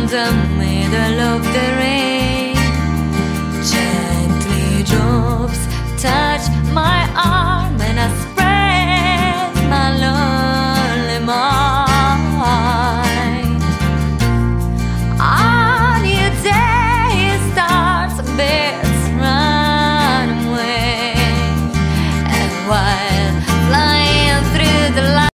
the middle of the rain. Gently drops touch my arm.